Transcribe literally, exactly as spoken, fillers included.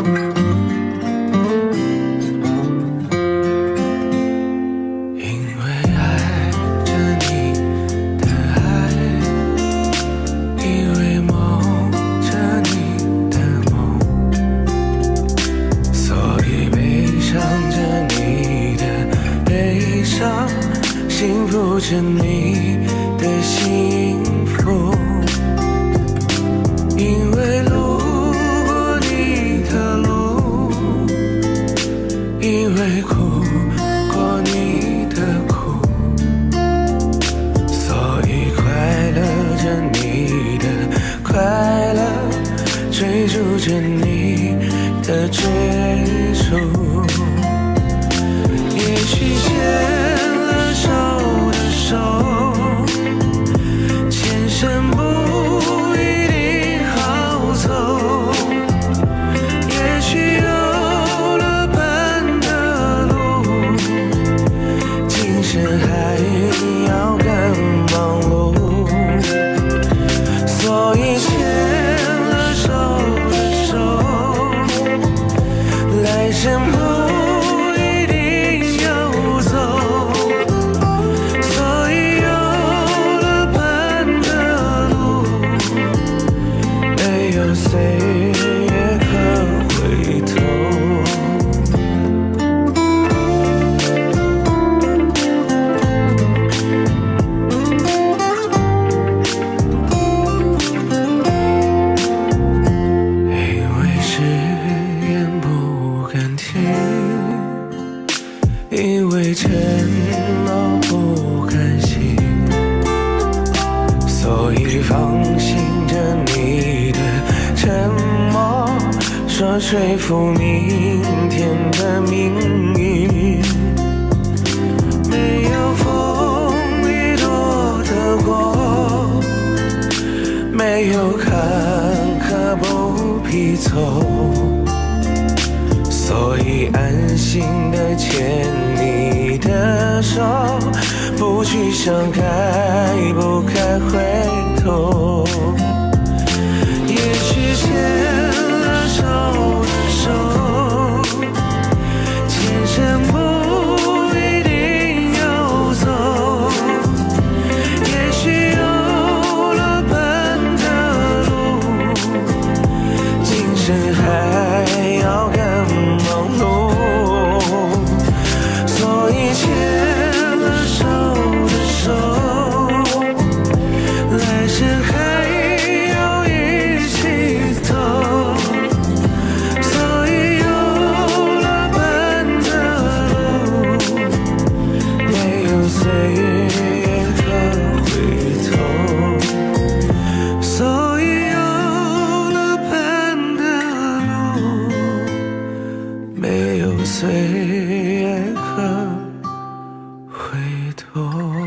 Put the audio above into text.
幸福着你的幸福，因为路过你的路，因为哭过你的苦，所以快乐着你的快乐，追逐着你的追逐。也许牵手的手，前生不一定好走，也许有了伴的路，今生还要更忙碌，所以牵了手的手，来生不岁月可回头。因为誓言不敢听，因为承诺不甘心，所以放心着你的沉默，说说服明天的命运。没有风雨躲得过，没有坎坷不必走，所以安心的牵你的手，不去想该不该回头。也许牵了手的手，前生不一定要走，也许有了伴的路，今生还要更忙碌，所以牵了手的手，来生还岁月可回头，所以有了伴的路，没有岁月可回头。